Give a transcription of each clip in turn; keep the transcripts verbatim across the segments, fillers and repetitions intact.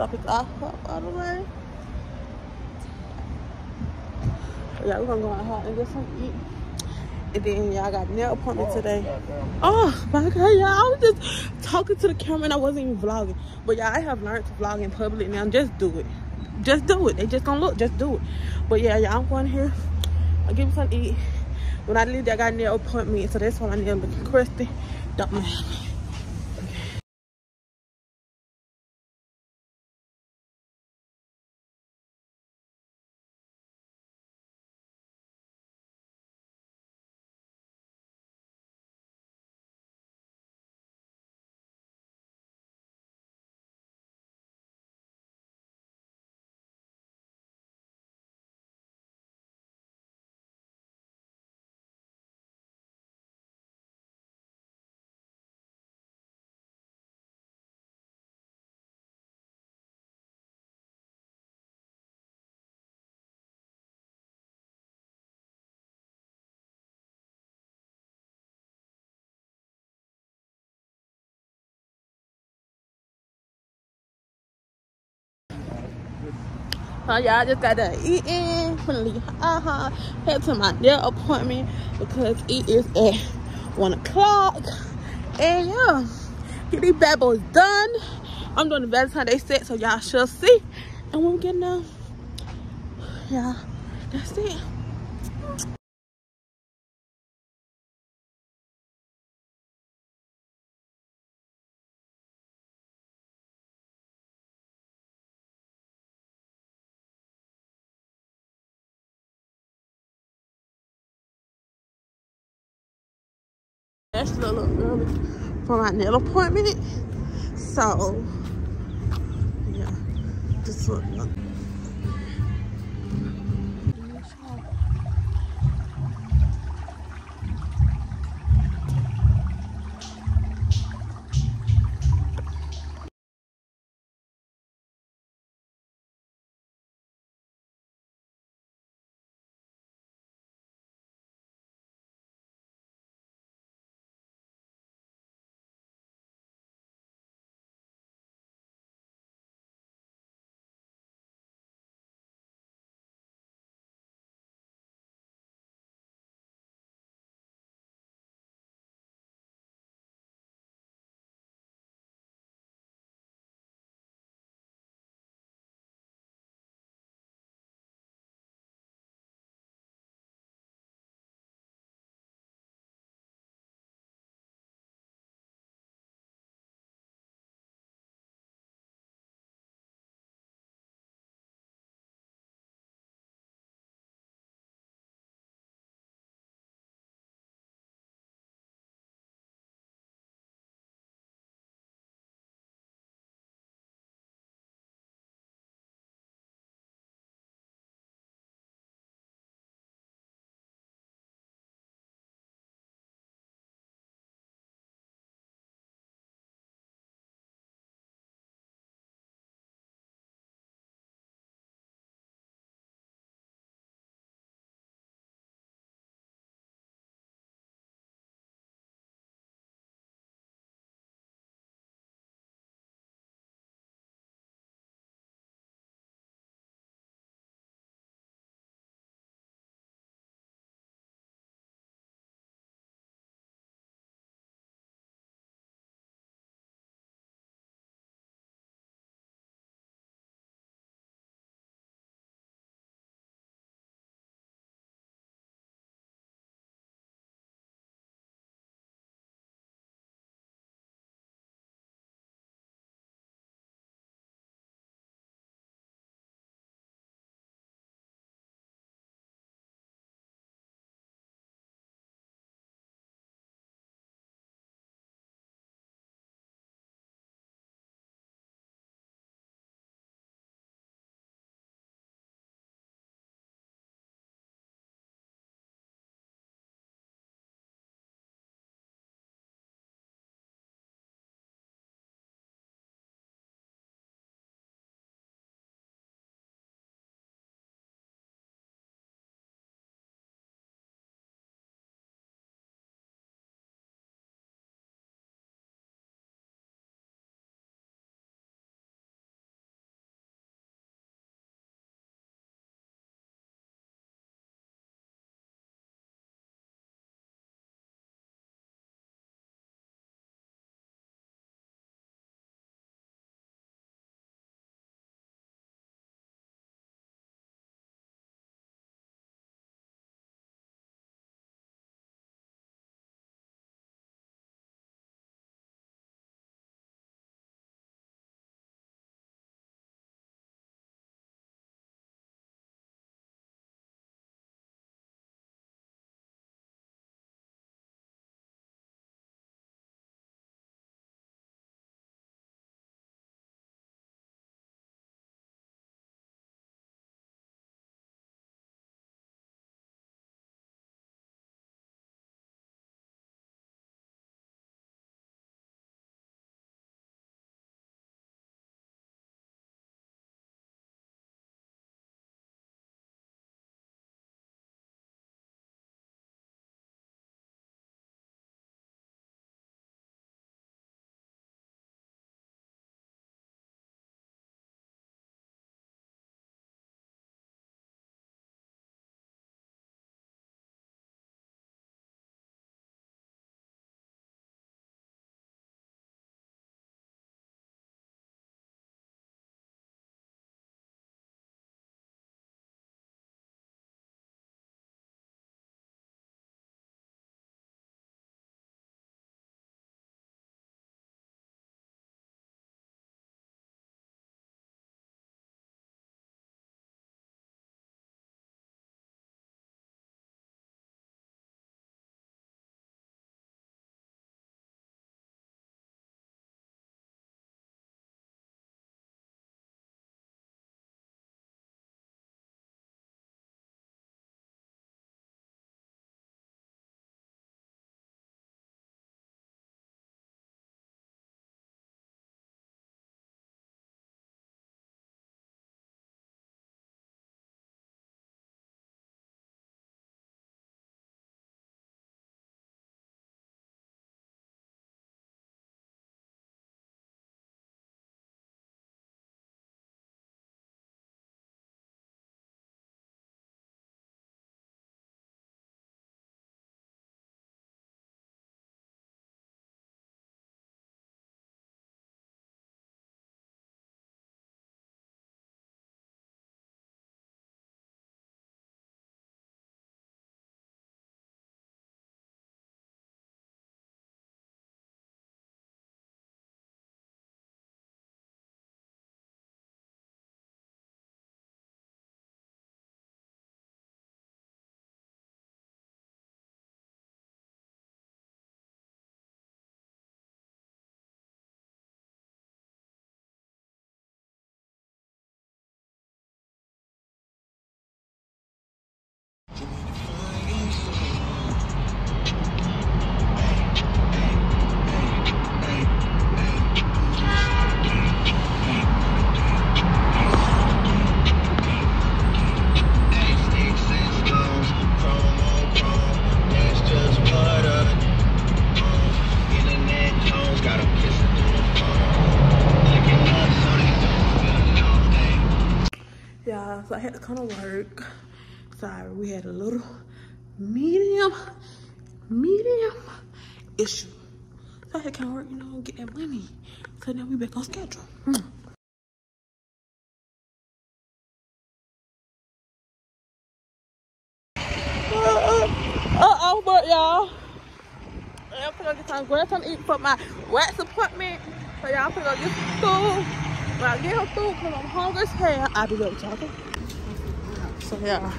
stop his off all the way. Yeah, we're gonna go out and get something to eat. And then y'all got a nail appointment today. Oh my god, y'all, I was just talking to the camera and I wasn't even vlogging. But y'all, I have learned to vlog in public now. Just do it. Just do it. They just gonna look, just do it. But yeah, y'all, I'm going here. I'll give me something to eat. When I leave, I got a nail appointment, so that's why my nail looking crusty. Don't mind me. Uh, y'all, I just got done eating. Finna leave. Uh-huh. Head to my nail appointment because it is at one o'clock. And yeah, get these bad boys done. I'm doing the Valentine's Day set, so y'all shall see. And when we get done, yeah, that's it. That's a little early for my nail appointment. So, yeah, just look. so I had to come to work. Sorry, we had a little medium, medium issue. So I had to come to work, you know, get that money. So now we back on schedule. Hmm. Uh-oh, but y'all, I'm gonna get some grab something to eat for my wax appointment. So y'all I'm gonna get some food. When I get her food, cause I'm hungry as hell, I'll be back talking. So yeah.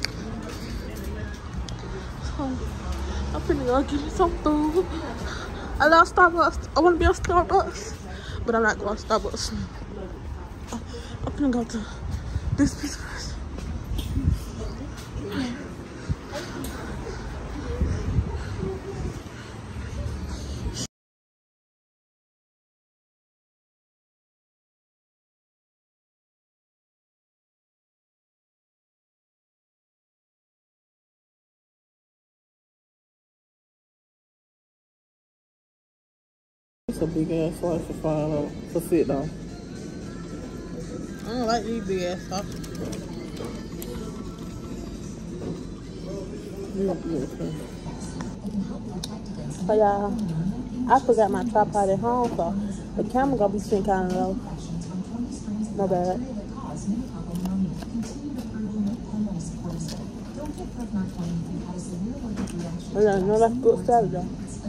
So I'm finna go get me some food. I love Starbucks. I wanna be on Starbucks, but I'm not going to Starbucks. I'm finna go to this piece first. It's a big ass slice of fire for sit down. I don't like these big ass sausages. So y'all, I forgot my tripod at home, so the camera gonna be sitting kind of low. My bad. Oh yeah, no, that's good salad though.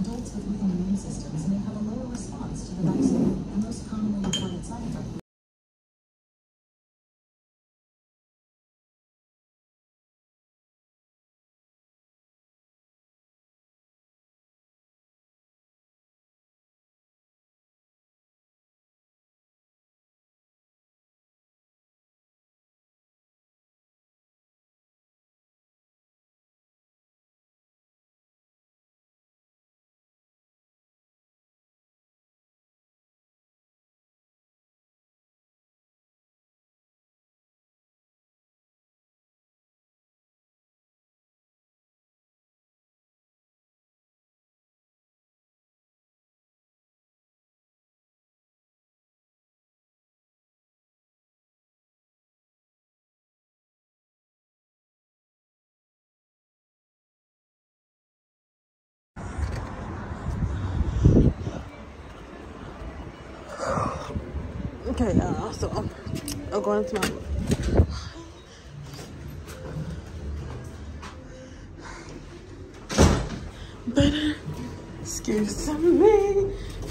Okay, y'all, so I'm, I'm going to my better. Excuse me.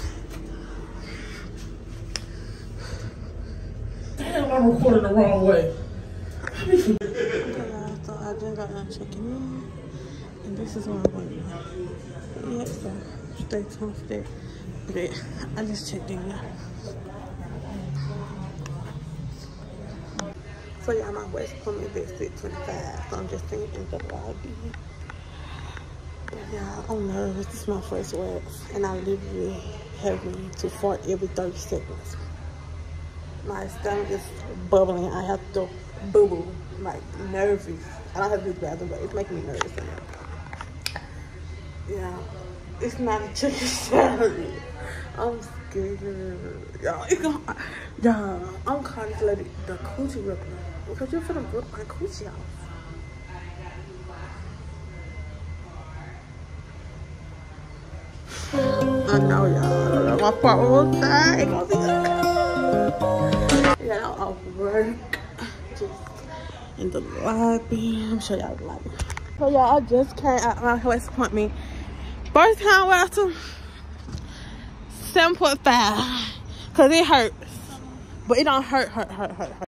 Damn, I'm recording the wrong way. Okay, y'all, so I just got done checking in, and this is what I'm waiting on. Yeah, so stay tuned for that. But I just checked in, y'all. So y'all, my West appointment is at six twenty-five, so I'm just thinking in the lobby. Y'all, I'm nervous. This is my first wax, and I literally have me to fart every thirty seconds. My stomach is bubbling. I have to boo-boo, like nervous. I don't have to use the bathroom, but it's making me nervous. Yeah, it's not a chicken salad. I'm scared. Y'all, it's gonna, y'all, I'm calling this lady the coochie ripper. Because you're finna rip my coochie off. I know, y'all. My part was dying. Yeah, I'm off work. Just in the lobby. I'm sure y'all the lobby. So, y'all, I just came out my West appointment. First time after seven point five. Because it hurts. But it don't hurt, hurt, hurt, hurt, hurt.